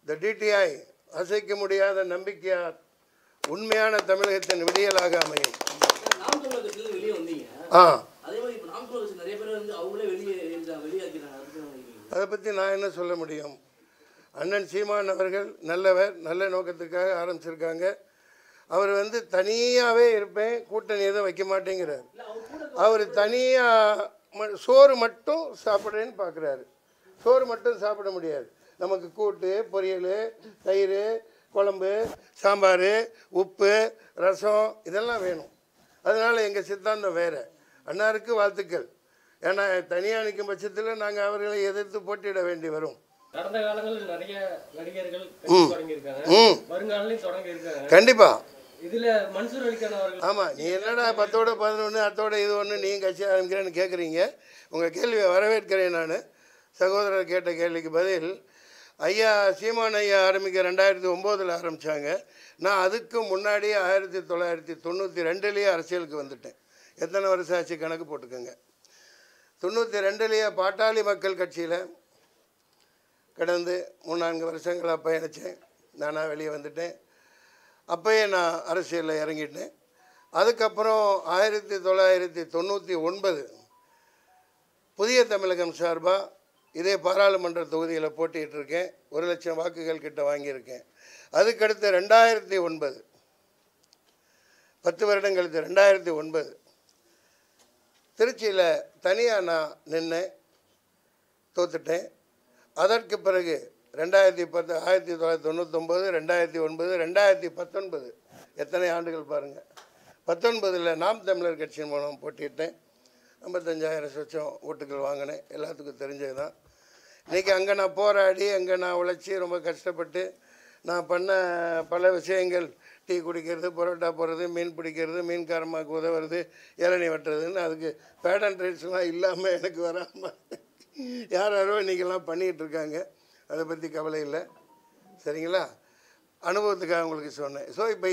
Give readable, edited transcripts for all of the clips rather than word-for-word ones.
இந்த டிடிஐ அசைக்க முடியாத நம்பிக்கையார் உண்மையான தமிழகத்தின் விடியலாக அமையும். அதை பற்றி நான் என்ன சொல்ல முடியும்? அண்ணன் சீமான் அவர்கள் நல்லவர், நல்ல நோக்கத்துக்காக ஆரம்பிச்சிருக்காங்க. அவர் தனியாகவே இருப்பேன், கூட்டணி எதுவும் வைக்க மாட்டேங்கிறார். அவர் தனியாக சோறு மட்டும் சாப்பிட்றேன்னு பார்க்குறாரு. சோறு மட்டும் சாப்பிட முடியாது. நமக்கு கூட்டு, பொரியல், தயிர், குழம்பு, சாம்பார், உப்பு, ரசம் இதெல்லாம் வேணும். அதனால் எங்கள் சித்தாந்தம் வேறு. அண்ணாருக்கு வாழ்த்துக்கள். ஏன்னா தனியாக நிற்கும் பட்சத்தில் நாங்கள் அவர்களை எதிர்த்து போட்டியிட வேண்டி வரும். கடந்த காலங்களில் நிறைய நடிகர்கள் கண்டிப்பா இதுல மன்சூர் அலிகான் அவர்கள். ஆமாம், நீ என்னடா 10ஓட 11 அத்தோட இது ஒன்று நீங்கள் கட்சி ஆரம்பிக்கிறேன்னு கேட்குறீங்க. உங்கள் கேள்வியை வரவேற்கிறேன். நான் சகோதரர் கேட்ட கேள்விக்கு பதில், ஐயா சீமான் ஐயா ஆரம்பிக்க 2009 ஆரம்பித்தாங்க. நான் அதுக்கு முன்னாடி 1992 அரசியலுக்கு வந்துட்டேன். எத்தனை வருஷம் ஆச்சு கணக்கு போட்டுக்கோங்க. 92 பாட்டாளி மக்கள் கட்சியில் கடந்து 3-4 வருஷங்களாக பயணித்தேன். நானாக வெளியே வந்துட்டேன். அப்போயே நான் அரசியலில் இறங்கிட்டேன். அதுக்கப்புறம் 1999 புதிய தமிழகம் சார்பாக இதே பாராளுமன்ற தொகுதியில் போட்டிகிட்ருக்கேன். 1 லட்சம் வாக்குகள் கிட்ட வாங்கியிருக்கேன். அதுக்கடுத்து 2009 10 வருடம் கழித்து 2009 திருச்சியில் தனியாக நான் நின்னேன், தோத்துட்டேன். அதற்கு பிறகு 2010 1999 2009 2019 எத்தனை ஆண்டுகள் பாருங்கள். 19 நாம் தமிழர் கட்சியின் மூலம் போட்டியிட்டேன். 55,000 சொச்சம் ஓட்டுகள் வாங்கினேன். எல்லாத்துக்கும் தெரிஞ்சது தான். இன்றைக்கி அங்கே நான் போராடி, அங்கே நான் உழைச்சி ரொம்ப கஷ்டப்பட்டு நான் பண்ண பல விஷயங்கள், டீ குடிக்கிறது, பரோட்டா போடுறது, மீன் பிடிக்கிறது, மீன்காரமாக்கு உதவுறது, இளநீ வெட்டுறதுன்னு, அதுக்கு பேட் அண்ட் ரைட்ஸ்லாம் இல்லாமல் எனக்கு வராமல் யாரோ இன்றைக்கெல்லாம் பண்ணிகிட்ருக்காங்க. அதை பற்றி கவலை இல்லை, சரிங்களா? அனுபவத்துக்காக உங்களுக்கு சொன்னேன். ஸோ இப்போ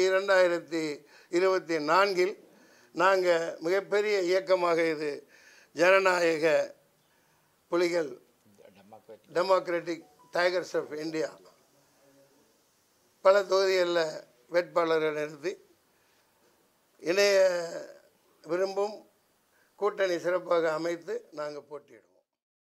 2024 நாங்கள் மிகப்பெரிய இயக்கமாக இது ஜனநாயக புலிகள், டெமோக்ராட்டிக் டைகர்ஸ் ஆஃப் இந்தியா, பல தொகுதிகளில் வேட்பாளர்கள் நிறுத்தி இணைய விரும்பும் கூட்டணி சிறப்பாக அமைத்து நாங்கள் போட்டியிடுவோம்.